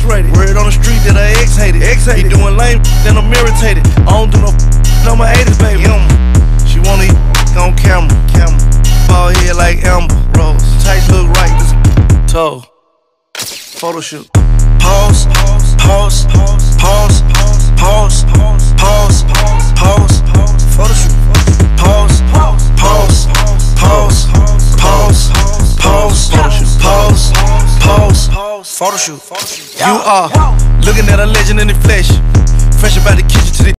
X-rated. Word on the street that her ex hated. He doing lame, then I'm irritated. I don't do no my 80s, baby. She wanna eat on camera. Ball head like Amber Rose. Tights look right, this toe. Photo shoot. Pause, pause, pause, pause, pause, pause, photo shoot. Pause, pause, pause, pause, pause, pause, photo shoot. You are looking at a legend in the flesh. Fresh about the kitchen to the